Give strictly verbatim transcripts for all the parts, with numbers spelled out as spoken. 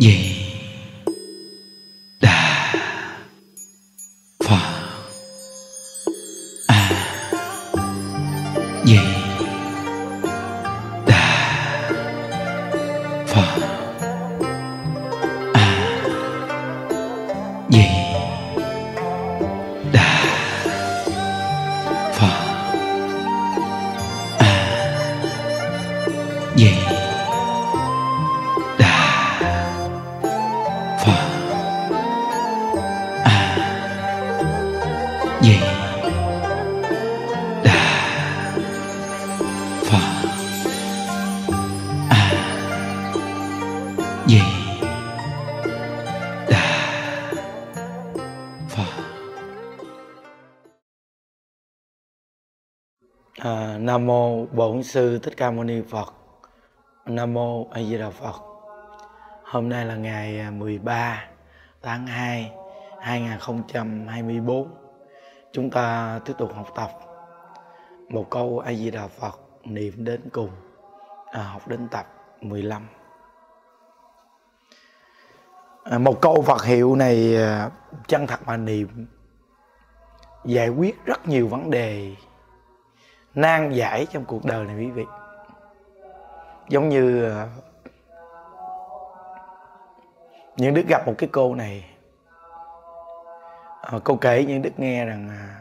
Di Đà Phật. A Di Đà Phật. A Di Đà Phật. A Di Đà Phật. A Di Đà Phật. A Di Đà Phật. À, Nam mô Bổn Sư Thích Ca Mâu Ni Phật. Nam mô A Di Đà Phật. Hôm nay là ngày mười ba tháng hai hai nghìn không trăm hai mươi tư. Chúng ta tiếp tục học tập một câu A Di Đà Phật niệm đến cùng, à, học đến tập mười lăm. À, một câu Phật hiệu này chân thật mà niệm giải quyết rất nhiều vấn đề nan giải trong cuộc đời này quý vị. Giống như Những Đức gặp một cái cô này, à, cô kể Những Đức nghe rằng à,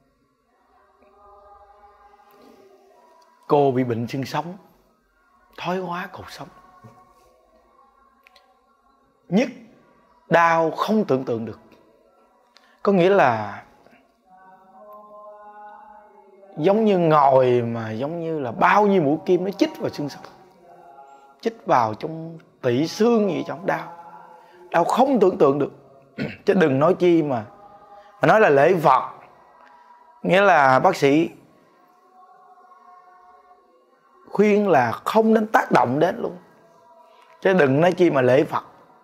cô bị bệnh xương sống, thoái hóa cột sống, nhức đau không tưởng tượng được. Có nghĩa là giống như ngồi mà giống như là bao nhiêu mũi kim nó chích vào xương sống, chích vào trong tủy xương gì trong đau, đau không tưởng tượng được. Chứ đừng nói chi mà mà nói là lễ Phật. Nghĩa là bác sĩ khuyên là không nên tác động đến luôn, chứ đừng nói chi mà lễ Phật.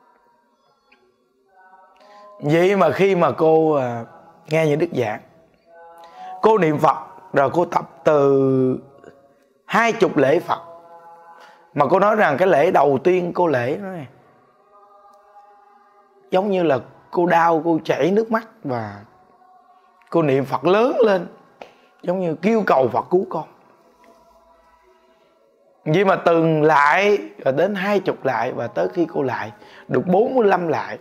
Vậy mà khi mà cô à, nghe những đức giảng, cô niệm Phật rồi cô tập từ hai chục lễ Phật. Mà cô nói rằng cái lễ đầu tiên cô lễ đó này, giống như là cô đau, cô chảy nước mắt và cô niệm Phật lớn lên, giống như kêu cầu Phật cứu con. Vậy mà từng lại rồi đến hai chục lại, và tới khi cô lại được bốn mươi lăm lại,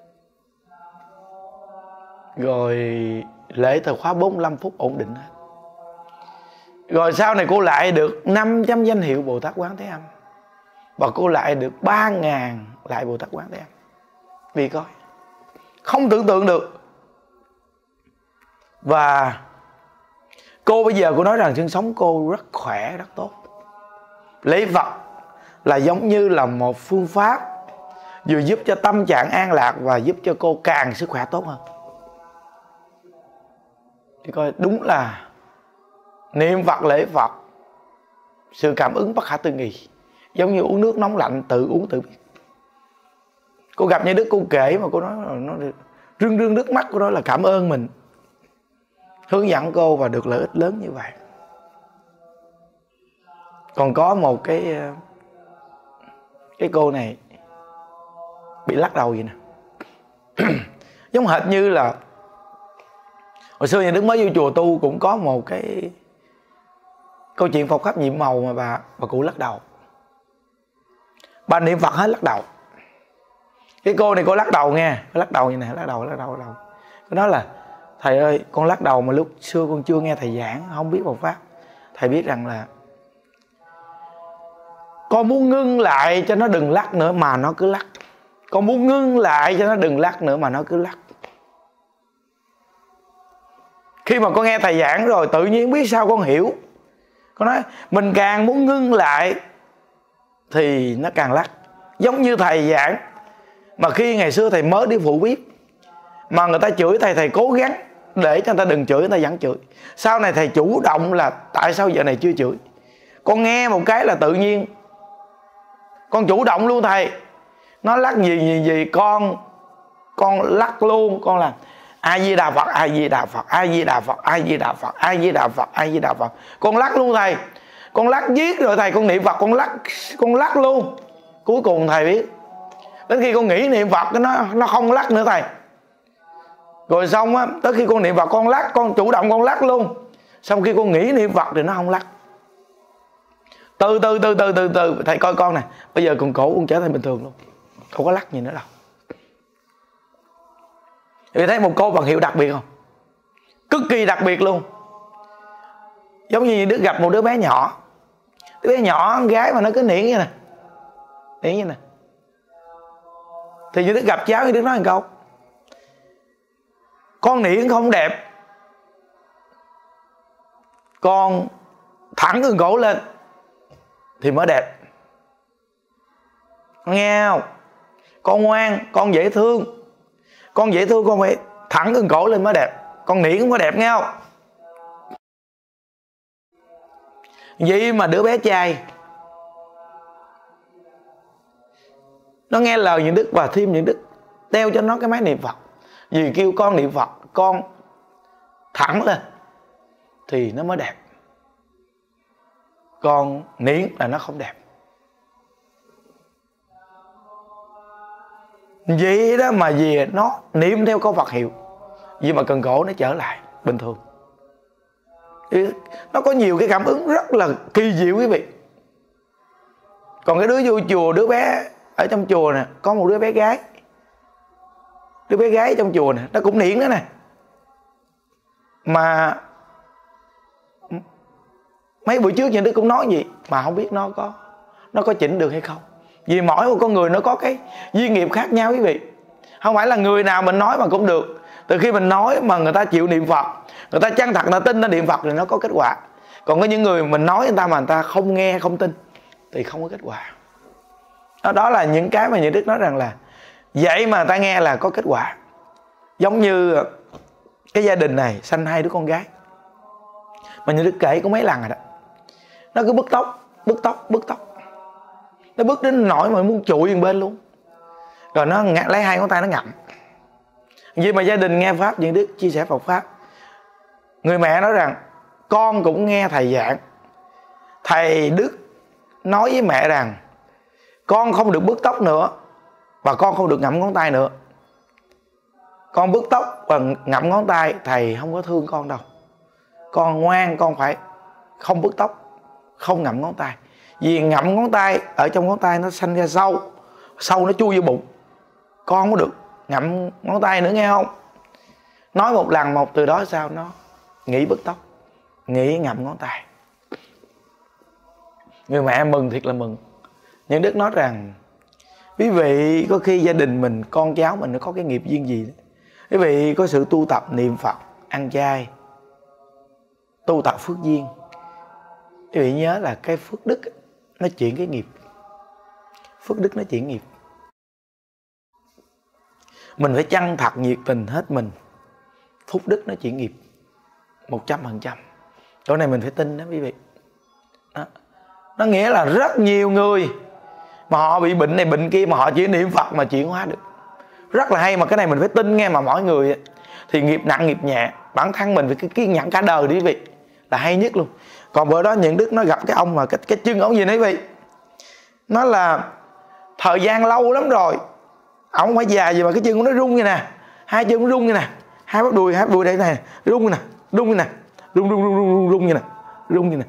rồi lễ thời khóa bốn mươi lăm phút ổn định hết. Rồi sau này cô lại được năm trăm danh hiệu Bồ Tát Quán Thế Âm, và cô lại được ba ngàn lại Bồ Tát Quán Thế Âm. Vì coi không tưởng tượng được. Và cô bây giờ cô nói rằng xương sống cô rất khỏe, rất tốt. Lễ Phật là giống như là một phương pháp vừa giúp cho tâm trạng an lạc và giúp cho cô càng sức khỏe tốt hơn. Thì coi đúng là niệm Phật, lễ Phật, sự cảm ứng bất khả tư nghị, giống như uống nước nóng lạnh, tự uống tự biết. Cô gặp Như Đức, cô kể mà cô nói nó rưng rưng nước mắt. Cô nói là cảm ơn mình hướng dẫn cô và được lợi ích lớn như vậy. Còn có một cái cái cô này bị lắc đầu vậy nè. Giống hệt như là hồi xưa Như Đức mới vô chùa tu, cũng có một cái câu chuyện Phật pháp nhiệm màu mà bà bà cụ lắc đầu. Bà niệm Phật hết lắc đầu. Cái cô này cô lắc đầu nghe, lắc đầu như này, lắc đầu, lắc đầu, lắc đầu. Cô nói là thầy ơi, con lắc đầu mà lúc xưa con chưa nghe thầy giảng, không biết Phật pháp. Thầy biết rằng là con muốn ngưng lại cho nó đừng lắc nữa mà nó cứ lắc. Con muốn ngưng lại cho nó đừng lắc nữa mà nó cứ lắc. Khi mà con nghe thầy giảng rồi tự nhiên biết sao con hiểu. Con nói mình càng muốn ngưng lại thì nó càng lắc. Giống như thầy giảng, mà khi ngày xưa thầy mới đi phụ biết, mà người ta chửi thầy, thầy cố gắng để cho người ta đừng chửi, người ta vẫn chửi. Sau này thầy chủ động là tại sao giờ này chưa chửi. Con nghe một cái là tự nhiên con chủ động luôn thầy. Nó lắc gì gì gì con con lắc luôn. Con là A Di Đà Phật, A Di Đà Phật, A Di Đà Phật, A Di Đà Phật, A Di Đà Phật, A Di Đà Phật. Con lắc luôn thầy. Con lắc viết rồi thầy, con niệm Phật con lắc, con lắc luôn. Cuối cùng thầy biết Đến khi con nghĩ niệm Phật nó nó không lắc nữa thầy. Rồi xong á, tới khi con niệm Phật con lắc, con chủ động con lắc luôn. Xong khi con nghĩ niệm Phật thì nó không lắc. Từ từ từ từ từ từ thầy coi con nè, bây giờ con cổ con trở thành bình thường luôn, không có lắc gì nữa đâu. Thì thấy một cô bằng hiệu đặc biệt không? Cực kỳ đặc biệt luôn. Giống như đứa gặp một đứa bé nhỏ, đứa bé nhỏ con gái mà nó cứ niễn như nè, niễn như nè. Thì như đứa gặp cháu, như đứa nói một câu: con niễn không đẹp, con thẳng cái cổ lên thì mới đẹp. Con nghe không? Con ngoan, con dễ thương, con dễ thương, con phải thẳng cái cổ lên mới đẹp. Con niễn mới đẹp, nghe không? Vậy mà đứa bé trai nó nghe lời những đức và thêm những đức, đeo cho nó cái máy niệm Phật. Vì kêu con niệm Phật, con thẳng lên thì nó mới đẹp, con niễn là nó không đẹp. Vậy đó mà vì nó niệm theo câu Phật hiệu, vì mà cần cổ nó trở lại bình thường. Nó có nhiều cái cảm ứng rất là kỳ diệu quý vị. Còn cái đứa vô chùa, đứa bé ở trong chùa nè, có một đứa bé gái, đứa bé gái trong chùa nè, nó cũng niệm đó nè, mà mấy buổi trước những đứa cũng nói gì mà không biết nó có nó có chỉnh được hay không. Vì mỗi một con người nó có cái duyên nghiệp khác nhau quý vị. Không phải là người nào mình nói mà cũng được. Từ khi mình nói mà người ta chịu niệm Phật, người ta chân thật, người ta tin nó niệm Phật thì nó có kết quả. Còn có những người mình nói người ta mà người ta không nghe, không tin thì không có kết quả. Đó, đó là những cái mà những đức nói rằng là vậy mà người ta nghe là có kết quả. Giống như cái gia đình này sanh hai đứa con gái, mà những đức kể có mấy lần rồi đó, nó cứ bứt tóc, bứt tóc, bứt tóc. Nó bứt đến nỗi mà muốn trụi một bên luôn. Rồi nó lấy hai ngón tay nó ngậm. Vì mà gia đình nghe Pháp, những đức chia sẻ Phật Pháp, người mẹ nói rằng con cũng nghe thầy giảng, thầy Đức nói với mẹ rằng con không được bứt tóc nữa và con không được ngậm ngón tay nữa. Con bứt tóc và ngậm ngón tay thầy không có thương con đâu. Con ngoan, con phải không bứt tóc, không ngậm ngón tay. Vì ngậm ngón tay, ở trong ngón tay nó sanh ra sâu, sâu nó chui vô bụng, con không có được ngậm ngón tay nữa, nghe không? Nói một lần một, từ đó sao nó nghỉ bứt tóc, nghỉ ngậm ngón tay. Người mẹ mừng thiệt là mừng. Những đức nói rằng quý vị có khi gia đình mình, con cháu mình nó có cái nghiệp duyên gì đó, quý vị có sự tu tập niệm Phật, ăn chay, tu tập phước duyên, quý vị nhớ là cái phước đức nó chuyển cái nghiệp. Phước đức nó chuyển nghiệp. Mình phải chân thật nhiệt tình hết mình, phúc đức nó chuyển nghiệp một trăm phần trăm. Chỗ này mình phải tin đó quý vị. Đó. Nó nghĩa là rất nhiều người mà họ bị bệnh này bệnh kia mà họ chỉ niệm Phật mà chuyển hóa được. Rất là hay, mà cái này mình phải tin nghe. Mà mỗi người thì nghiệp nặng nghiệp nhẹ, bản thân mình phải kiên nhẫn cả đời đi quý vị, là hay nhất luôn. Còn bữa đó những đức nó gặp cái ông mà cái, cái chân ông gì đấy quý vị, nó là thời gian lâu lắm rồi, ông phải già gì mà cái chân của nó rung như nè, hai chân nó rung như nè, hai bắp đùi hai bắp đùi đây này rung như nè, rung như nè, rung rung rung rung rung như nè, rung như nè.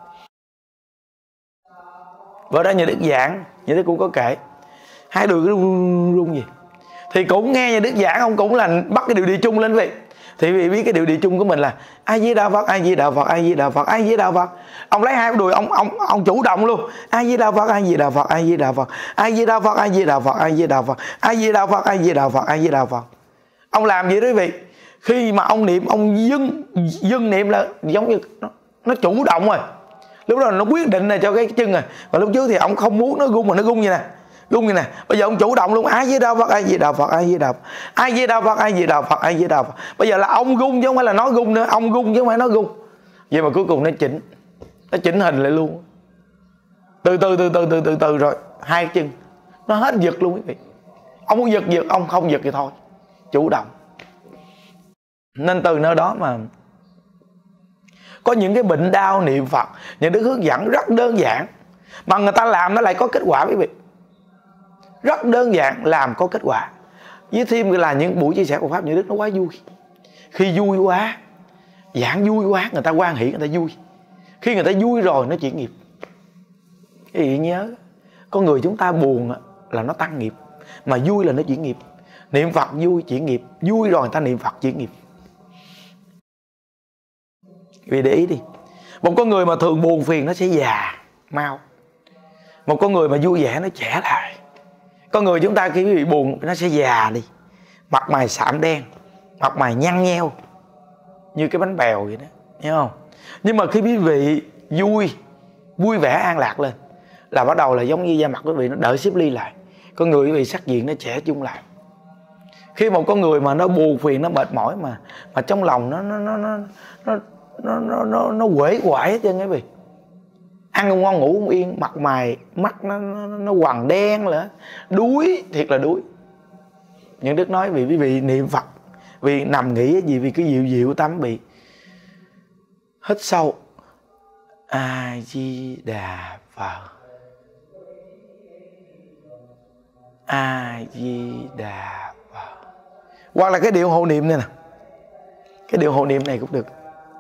Bữa đó nhà đức giảng, nhà đức cũng có kể hai đùi cái rung rung gì, thì cũng nghe nhà đức giảng, ông cũng là bắt cái điệu đi chung lên vậy. Thì vì biết cái điệu đi chung của mình là A Di Đà Phật, A Di Đà Phật, A Di Đà Phật, A Di Đà Phật. Ông lấy hai đùi ông ông ông chủ động luôn. A Di Đà Phật, A Di Đà Phật, A Di Đà Phật, A Di Đà Phật, A Di Đà Phật, A Di Đà Phật, A Di Đà Phật, A Di Đà Phật, A Di Đà Phật. Ông làm vậy đó quý vị. Khi mà ông niệm, ông dưng dưng niệm là giống như nó, nó chủ động rồi. Lúc đó nó quyết định là cho cái chân rồi. Và lúc trước thì ông không muốn nó rung mà nó rung như nè, rung như nè. Bây giờ ông chủ động luôn. A Di Đà Phật, A Di Đà Phật, A Di Đà Phật, A Di Đà Phật, A Di Đà Phật, A Di Đà Phật. Bây giờ là ông rung chứ không phải là nó rung nữa. Ông rung chứ không phải nó rung. Vậy mà cuối cùng nó chỉnh, nó chỉnh hình lại luôn. Từ từ từ từ từ từ từ rồi hai chân nó hết giật luôn quý vị. Ông muốn giật giật, ông không giật thì thôi, chủ động. Nên từ nơi đó mà có những cái bệnh đau niệm Phật, những đức hướng dẫn rất đơn giản mà người ta làm nó lại có kết quả quý vị. rất đơn giản, làm có kết quả. Với thêm là những buổi chia sẻ của Pháp Như Đức nó quá vui. Khi vui quá, giảng vui quá, người ta hoan hỷ, người ta vui. Khi người ta vui rồi nó chuyển nghiệp. Cái gì nhớ, con người chúng ta buồn là nó tăng nghiệp, mà vui là nó chuyển nghiệp. Niệm Phật vui chuyển nghiệp, vui rồi người ta niệm Phật chuyển nghiệp. Vì để ý đi, một con người mà thường buồn phiền nó sẽ già mau. Một con người mà vui vẻ nó trẻ lại. Con người chúng ta khi bị buồn nó sẽ già đi, mặt mày sạm đen, mặt mày nhăn nheo như cái bánh bèo vậy đó, hiểu không? Nhưng mà khi quý vị vui, vui vẻ an lạc lên là bắt đầu là giống như da mặt quý vị nó đỡ xếp ly lại. Con người quý vị sắc diện nó trẻ chung lại. Khi một con người mà nó buồn phiền, nó mệt mỏi mà mà trong lòng nó nó nó nó nó nó nó nó, nó quể quải hết trơn quý vị. Ăn không ngon ngủ không yên, mặt mày mắt nó nó, nó quằn đen nữa, đuối, thiệt là đuối. Những Đức nói vì quý vị niệm Phật, vì nằm nghĩ cái gì, vì cứ dịu dịu tâm bị hít sâu A Di Đà Phật, A Di Đà Phật. Hoặc là cái điệu hộ niệm này nè, cái điệu hộ niệm này cũng được.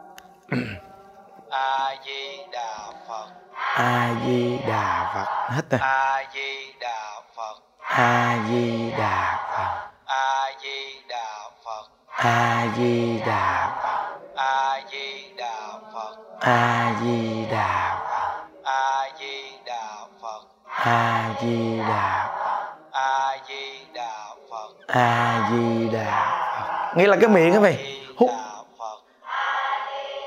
A Di Đà Phật, A Di Đà Phật, hết rồi. A Di Đà Phật, A Di Đà Phật, A Di Đà Phật, A Di Đà Phật, A Di Đà Phật, A Di Đà Phật, A Di Đà Phật, A Di Đà Phật, A Di Đà Phật, A Di Đà Phật. Nghĩa là cái miệng các vị hút A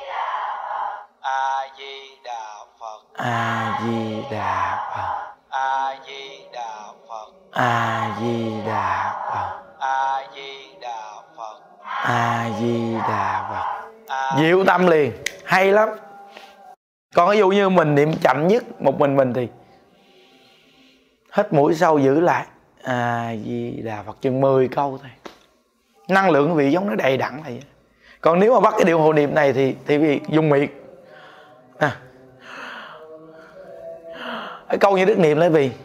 Di Đà Phật, A Di Đà Phật, A Di Đà Phật, A Di Đà Phật, A Di Đà Phật, A Di Đà Phật. Diệu tâm liền, hay lắm. Còn ví dụ như mình niệm chậm nhất một mình mình thì hít mũi sâu giữ lại A Di Đà Phật chừng mười câu thôi. Năng lượng quý vị giống nó đầy đặn vậy. Còn nếu mà bắt cái điệu hộ niệm này thì thì quý vị dùng miệng. À. Cái câu như Đức niệm là vì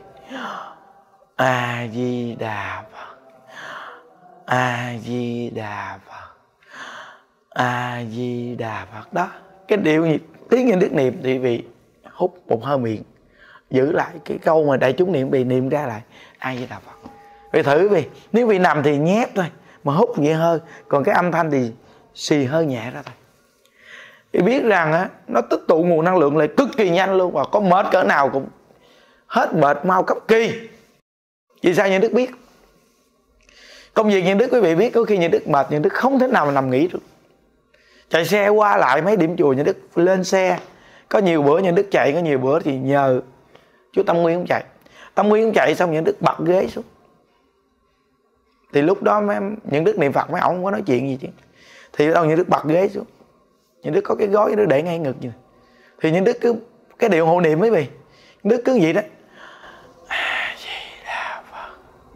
A Di Đà Phật, A Di Đà Phật, A Di Đà Phật đó. Cái điệu tiếng như Đức niệm thì vị hút một hơi miệng, giữ lại cái câu mà đại chúng niệm, bị niệm ra lại A Di Đà Phật. Vì thử vì nếu vị nằm thì nhép thôi, mà hút nhẹ hơi, còn cái âm thanh thì xì hơi nhẹ ra thôi. Thì biết rằng á, nó tích tụ nguồn năng lượng lại cực kỳ nhanh luôn, và có mệt cỡ nào cũng hết mệt mau cấp kỳ. Vì sao Nhân Đức biết? Công việc Nhân Đức quý vị biết, có khi Nhân Đức mệt, Nhân Đức không thể nào mà nằm nghỉ được. Chạy xe qua lại mấy điểm chùa, Nhân Đức lên xe. Có nhiều bữa Nhân Đức chạy, có nhiều bữa thì nhờ chú Tâm Nguyên không chạy. Tâm Nguyên không chạy xong Nhân Đức bật ghế xuống. Thì lúc đó mấy Nhân Đức niệm Phật mấy ổng không có nói chuyện gì chứ. Thì đâu Nhân Đức bật ghế xuống. Nhân Đức có cái gói Nhân Đức để ngay ngực như này. Thì Nhân Đức cứ cái điệu hộ niệm mấy vị, Nhân Đức cứ vậy đó. A Di Đà Phật,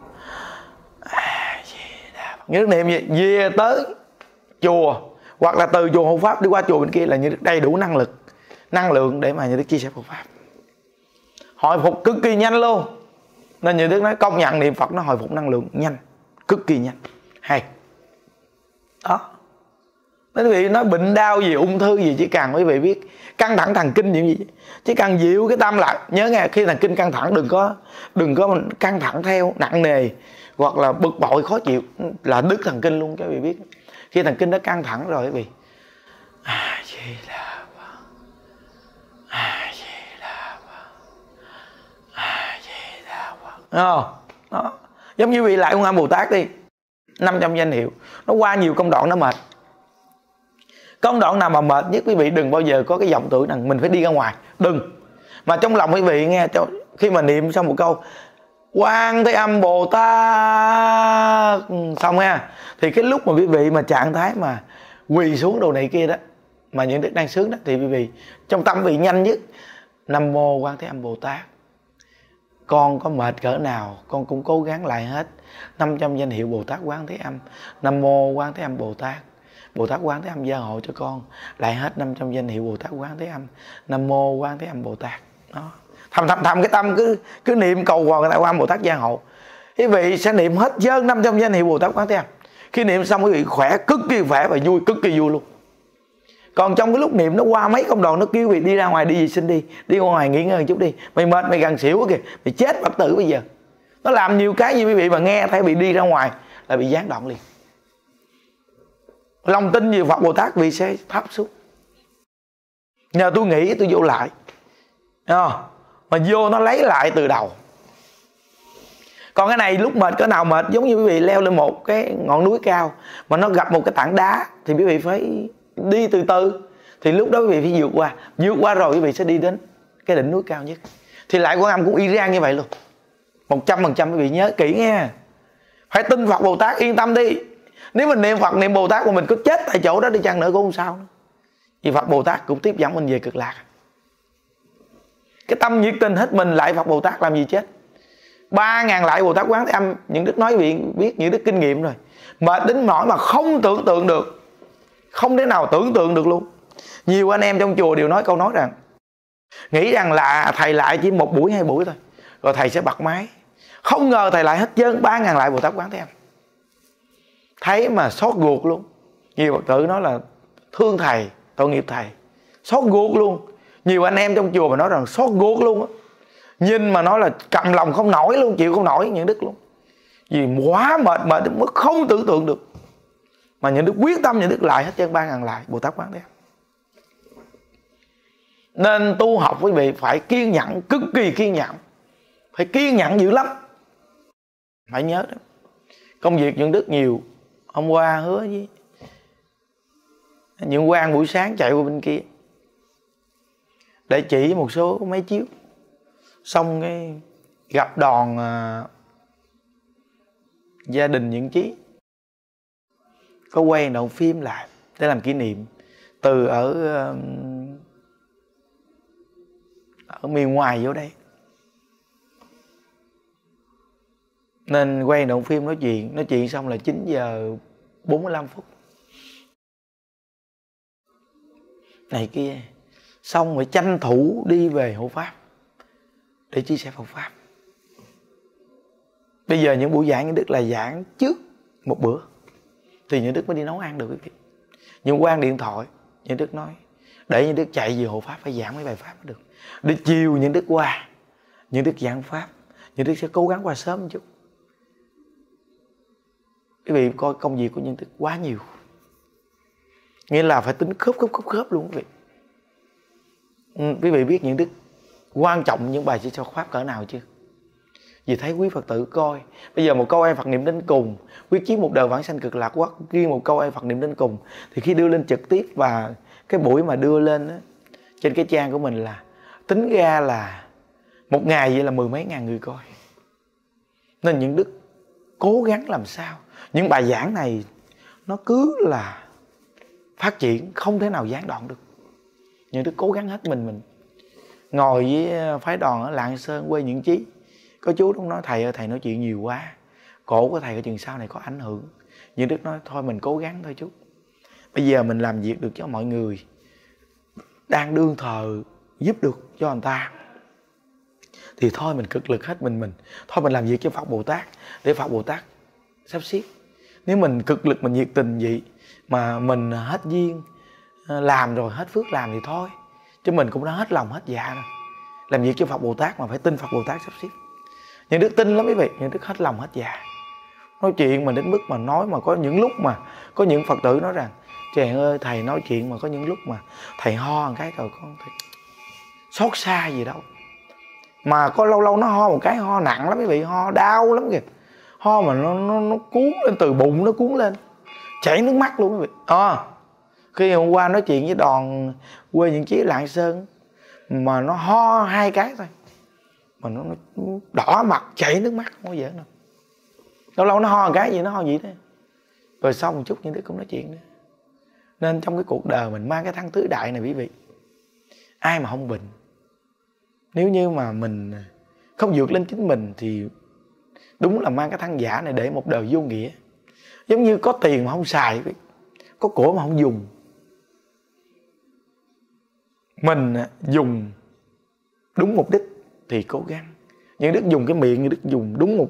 A Di Đà Phật. Nhân Đức niệm gì? Về tới chùa hoặc là từ chùa hộ pháp đi qua chùa bên kia là Nhân Đức đầy đủ năng lực, năng lượng để mà Nhân Đức chia sẻ hộ pháp. Hồi phục cực kỳ nhanh luôn. Nên Nhân Đức nói công nhận niệm Phật nó hồi phục năng lượng nhanh, cực kỳ nhanh. Hay đó. Nên quý vị nói bệnh đau gì, ung thư gì, chỉ cần quý vị biết căng thẳng thần kinh gì, chỉ cần dịu cái tâm lại. Nhớ nghe, khi thần kinh căng thẳng đừng có đừng có căng thẳng theo nặng nề hoặc là bực bội khó chịu là đứt thần kinh luôn, các vị biết. Khi thần kinh nó căng thẳng rồi quý vị A Di Đà Phật, A Di Đà Phật, A Di Đà Phật. Đó. Đó. Giống như vị Lại Quan Âm Bồ Tát đi, năm trăm danh hiệu, nó qua nhiều công đoạn nó mệt. Công đoạn nào mà mệt nhất quý vị đừng bao giờ có cái vọng tưởng rằng mình phải đi ra ngoài, đừng. Mà trong lòng quý vị nghe, khi mà niệm xong một câu Quan Thế Âm Bồ Tát xong ha, thì cái lúc mà quý vị mà trạng thái mà quỳ xuống đồ này kia đó, mà những Đức đang sướng đó, thì quý vị trong tâm vị nhanh nhất Nam Mô Quan Thế Âm Bồ Tát. Con có mệt cỡ nào con cũng cố gắng lại hết năm trăm danh hiệu Bồ Tát Quán Thế Âm. Nam Mô Quán Thế Âm Bồ Tát, Bồ Tát Quán Thế Âm gia hộ cho con lại hết năm trăm danh hiệu Bồ Tát Quán Thế Âm. Nam Mô Quán Thế Âm Bồ Tát. Đó. Thầm thầm thầm cái tâm cứ cứ niệm cầu hoài người ta Quan Bồ Tát gia hộ. Quý vị sẽ niệm hết trơn năm trăm danh hiệu Bồ Tát Quán Thế Âm. Khi niệm xong quý vị khỏe, cực kỳ khỏe và vui, cực kỳ vui luôn. Còn trong cái lúc niệm nó qua mấy công đoạn, nó kêu quý vị đi ra ngoài đi vệ sinh đi, đi ra ngoài nghỉ ngơi một chút đi, mày mệt mày gần xỉu kìa, mày chết bất tử bây giờ. Nó làm nhiều cái như quý vị mà nghe thấy bị đi ra ngoài là bị gián đoạn liền. Lòng tin nhiều Phật Bồ Tát vì sẽ thắp xuống. Nhờ tôi nghĩ tôi vô lại, à, mà vô nó lấy lại từ đầu. Còn cái này lúc mệt cỡ nào mệt, giống như quý vị leo lên một cái ngọn núi cao mà nó gặp một cái tảng đá thì quý vị phải đi từ từ, thì lúc đó quý vị phải vượt qua. Vượt qua rồi quý vị sẽ đi đến cái đỉnh núi cao nhất. Thì lại Quan Âm cũng y rang như vậy luôn, một trăm phần trăm. Quý vị nhớ kỹ nghe, phải tin Phật Bồ Tát, yên tâm đi. Nếu mình niệm Phật niệm Bồ Tát mà mình có chết tại chỗ đó đi chăng nữa cũng không sao nữa, vì Phật Bồ Tát cũng tiếp dẫn mình về cực lạc. Cái tâm nhiệt tình hết mình lại Phật Bồ Tát làm gì chết. Ba ngàn lại Bồ Tát Quán Thế Âm, những đức nói viện biết, những đức kinh nghiệm rồi, mệt đến nỗi mà không tưởng tượng được, không thể nào tưởng tượng được luôn. Nhiều anh em trong chùa đều nói câu nói rằng nghĩ rằng là thầy lại chỉ một buổi hai buổi thôi rồi thầy sẽ bật máy. Không ngờ thầy lại hết trơn ba ngàn lại Bồ Tát Quán Thế Âm. Thấy mà xót ruột luôn. Nhiều Phật tử nói là thương thầy, tội nghiệp thầy, xót ruột luôn. Nhiều anh em trong chùa mà nói rằng xót ruột luôn á, nhìn mà nói là cầm lòng không nổi luôn, chịu không nổi những đức luôn. Vì quá mệt, mệt đến mức không tưởng tượng được. Mà những đức quyết tâm, những đức lại hết trơn ba ngàn lại Bồ Tát Quán Thế Âm. Nên tu học quý vị phải kiên nhẫn, cực kỳ kiên nhẫn, phải kiên nhẫn dữ lắm. Phải nhớ đó. Công việc những đức nhiều. Hôm qua hứa với những quan buổi sáng chạy qua bên kia để chỉ một số máy chiếu. Xong cái gặp đoàn uh, gia đình những Chí có quay đoạn phim lại để làm kỷ niệm từ ở uh, ở miền ngoài vô đây. Nên quay đoạn phim nói chuyện Nói chuyện xong là chín giờ bốn mươi lăm phút này kia. Xong rồi tranh thủ đi về hộ Pháp để chia sẻ Phật Pháp. Bây giờ những buổi giảng những đức là giảng trước một bữa thì những đức mới đi nấu ăn được quý vị. Những quan điện thoại những đức nói để những đức chạy về hộ Pháp phải giảng mấy bài Pháp mới được. Để chiều những đức qua, những đức giảng Pháp, những đức sẽ cố gắng qua sớm một chút. Quý vị coi công việc của những đức quá nhiều, nghĩa là phải tính khớp khớp khớp khớp luôn quý vị. Ừ, quý vị biết những đức quan trọng những bài chỉ cho Pháp cỡ nào chưa? Vì thấy quý Phật tử coi bây giờ một câu ai Phật niệm đến cùng, quyết chí một đời vãng sanh cực lạc quốc, riêng một câu ai Phật niệm đến cùng, thì khi đưa lên trực tiếp và cái buổi mà đưa lên đó, trên cái trang của mình là tính ra là một ngày vậy là mười mấy ngàn người coi. Nên những đức cố gắng làm sao những bài giảng này nó cứ là phát triển, không thể nào gián đoạn được. Những đức cố gắng hết mình mình ngồi với phái đoàn ở Lạng Sơn quê những Chí. Có chú cũng nói thầy ơi thầy nói chuyện nhiều quá, cổ của thầy cái chừng sau này có ảnh hưởng. Những đức nói thôi mình cố gắng thôi chú. Bây giờ mình làm việc được cho mọi người, đang đương thờ giúp được cho người ta, thì thôi mình cực lực hết mình mình thôi mình làm việc cho Phật Bồ Tát để Phật Bồ Tát sắp xếp. Nếu mình cực lực mình nhiệt tình vậy mà mình hết duyên làm rồi, hết phước làm thì thôi, chứ mình cũng đã hết lòng hết dạ rồi. Làm việc cho Phật Bồ Tát mà phải tin Phật Bồ Tát sắp xếp. Những đức tin lắm quý vị, những đức hết lòng hết dạ. Nói chuyện mà đến mức mà nói mà có những lúc mà có những Phật tử nói rằng chàng ơi thầy nói chuyện mà có những lúc mà thầy ho một cái rồi con thầy xót xa gì đâu. Mà có lâu lâu nó ho một cái ho nặng lắm quý vị, ho đau lắm kìa. Ho mà nó, nó, nó cuốn lên từ bụng, nó cuốn lên chảy nước mắt luôn quý vị. À, khi hôm qua nói chuyện với đoàn quê những Chí Lạng Sơn mà nó ho hai cái thôi mà nó, nó đỏ mặt chảy nước mắt, không có dễ đâu. Lâu lâu nó ho một cái gì nó ho gì đó, rồi sau một chút những đứa cũng nói chuyện nữa. Nên trong cái cuộc đời mình mang cái thân tứ đại này quý vị, ai mà không bệnh. Nếu như mà mình không vượt lên chính mình thì đúng là mang cái thân giả này để một đời vô nghĩa. Giống như có tiền mà không xài, có của mà không dùng. Mình dùng đúng mục đích thì cố gắng. Những đức dùng cái miệng, những đức dùng đúng mục đích,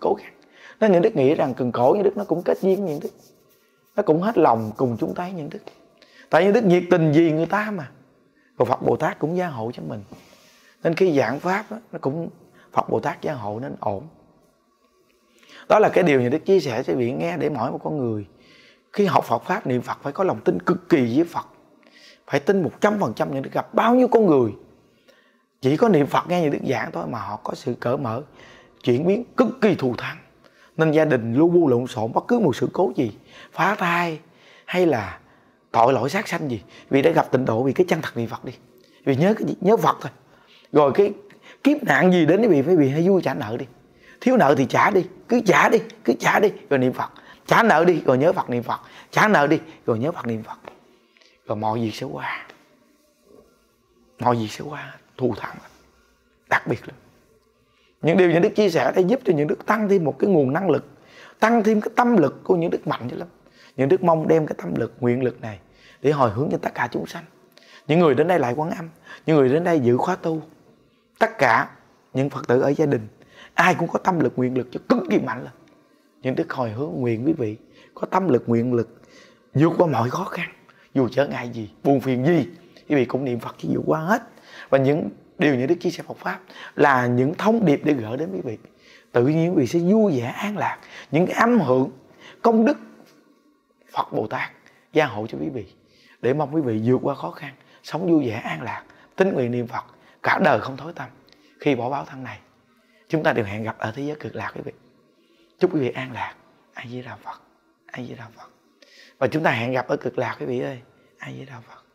cố gắng. Nên những đức nghĩ rằng Cần Cổ những đức nó cũng kết duyên với những đức, nó cũng hết lòng cùng chúng ta những đức. Tại những đức nhiệt tình vì người ta mà. Còn Phật Bồ Tát cũng gia hộ cho mình. Nên khi giảng pháp đó, nó cũng Phật Bồ Tát gia hộ nên ổn. Đó là cái điều những đức chia sẻ cho vị nghe, để mỗi một con người khi học Phật pháp, niệm Phật phải có lòng tin cực kỳ với Phật. Phải tin một trăm phần trăm. Những đức gặp bao nhiêu con người chỉ có niệm Phật nghe những đức giảng thôi mà họ có sự cởi mở, chuyển biến cực kỳ thù thắng. Nên gia đình lu bu lộn xộn, bất cứ một sự cố gì, phá thai hay là tội lỗi sát sanh gì, vì đã gặp tịnh độ, vì cái chân thật niệm Phật đi, vì nhớ cái gì? Nhớ Phật thôi. Rồi cái kiếp nạn gì đến với vị, phải vì hãy vui trả nợ đi. Thiếu nợ thì trả đi, cứ trả đi, cứ trả đi rồi niệm Phật. Trả nợ đi rồi nhớ Phật niệm Phật. Trả nợ đi rồi nhớ Phật niệm Phật. Rồi mọi việc sẽ qua. Mọi việc sẽ qua thù thắng. Đặc biệt là những điều những đức chia sẻ để giúp cho những đức tăng thêm một cái nguồn năng lực, tăng thêm cái tâm lực của những đức mạnh dữ lắm. Những đức mong đem cái tâm lực, nguyện lực này để hồi hướng cho tất cả chúng sanh. Những người đến đây lại Quán Âm, những người đến đây dự khóa tu, tất cả những Phật tử ở gia đình, ai cũng có tâm lực, nguyện lực cho cực kỳ mạnh lên. Những đức hồi hướng nguyện quý vị có tâm lực, nguyện lực vượt qua mọi khó khăn, dù trở ngại gì, buồn phiền gì, quý vị cũng niệm Phật chứ vượt qua hết. Và những điều những đức chia sẻ Phật pháp là những thông điệp để gửi đến quý vị. Tự nhiên quý vị sẽ vui vẻ an lạc. Những cái âm hưởng công đức Phật Bồ Tát gia hộ cho quý vị, để mong quý vị vượt qua khó khăn, sống vui vẻ an lạc, tín nguyện niệm Phật cả đời không thối tâm. Khi bỏ báo thân này, chúng ta đều hẹn gặp ở thế giới cực lạc quý vị. Chúc quý vị an lạc. A Di Đà Phật. A Di Đà Phật. Và chúng ta hẹn gặp ở cực lạc quý vị ơi. A Di Đà Phật.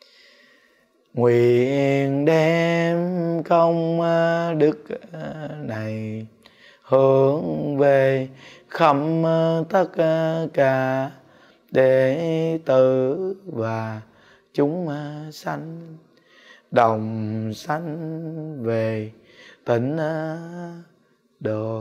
Nguyện đem công đức này hướng về khắp tất cả đệ tử và chúng sanh, đồng sanh về tịnh độ.